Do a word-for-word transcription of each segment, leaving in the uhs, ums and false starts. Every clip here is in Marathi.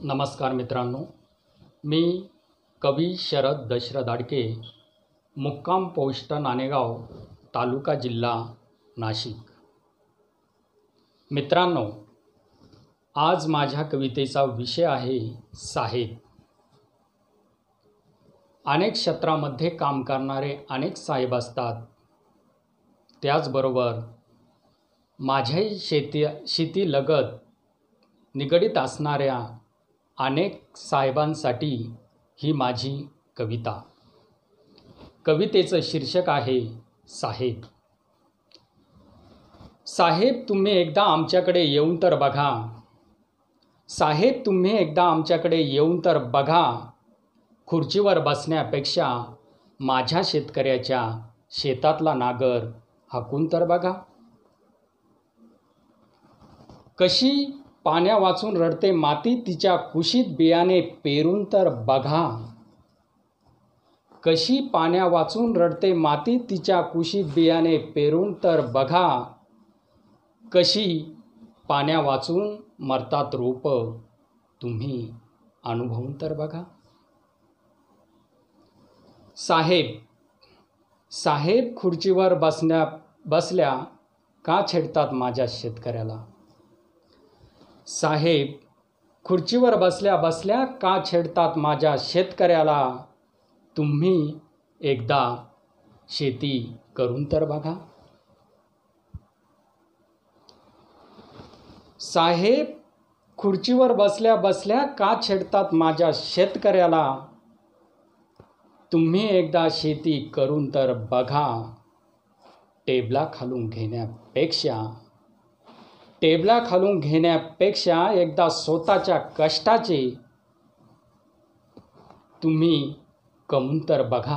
नमस्कार मित्रांनो, मी कवी शरद दशरथ आडके, मुक्काम पोस्ट नाणेगाव, तालुका जिल्हा नाशिक. मित्रांनो, आज माझ्या कवितेचा विषय आहे साहेब. अनेक क्षेत्रामध्ये काम करणारे अनेक साहेब असतात. त्याचबरोबर माझ्याही शेती शेतीलगत निगडीत असणाऱ्या अनेक साहेबांसाठी ही माझी कविता. कवितेचं शीर्षक आहे साहेब. साहेब तुम्ही एकदा आमच्याकडे येऊन तर बघा. साहेब तुम्ही एकदा आमच्याकडे येऊन तर बघा. खुर्चीवर बसण्यापेक्षा माझ्या शेतकऱ्याच्या शेतातला नागर हाकून तर बघा. कशी पाण्या वाचून रडते माती, तिच्या कुशीत बियाणे पेरून तर बघा. कशी पाण्या वाचून रडते माती, तिच्या कुशीत बियाणे पेरून तर बघा. कशी पाण्या वाचून मरतात रोप, तुम्ही अनुभवून तर बघा. साहेब साहेब खुर्चीवर बसण्या बसल्या का छेडतात माझ्या शेतकऱ्याला. साहेब खुर्चीवर बसल्या बसल्या का छेडतात माझ्या शेतकऱ्याला. तुम्ही एकदा शेती करून तर बघा. साहेब खुर्चीवर बसल्या बसल्या का छेडतात माझ्या शेतकऱ्याला. तुम्ही एकदा शेती करून तर बघा. टेबला खालून घेण्यापेक्षा टेबला खालून घेण्यापेक्षा एकदा स्वतःच्या कष्टाचे तुम्ही कमवून तर बघा.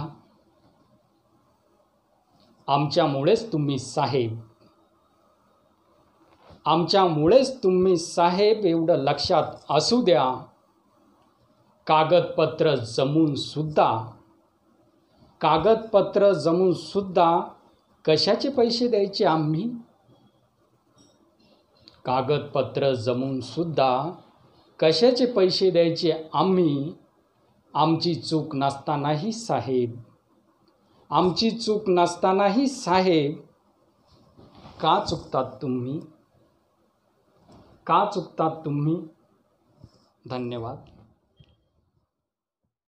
आमच्यामुळेच तुम्ही साहेब आमच्यामुळेच तुम्ही साहेब एवढं लक्षात असू द्या. कागदपत्र जमून सुद्धा कागदपत्र जमून सुद्धा कशाचे पैसे द्यायचे आम्ही. कागदपत्र जमून सुद्धा कशाचे पैसे द्यायचे आम्ही. आमची चूक नसतानाही साहेब आमची चूक नसतानाही साहेब का चुकतात तुम्ही का चुकतात तुम्ही. धन्यवाद.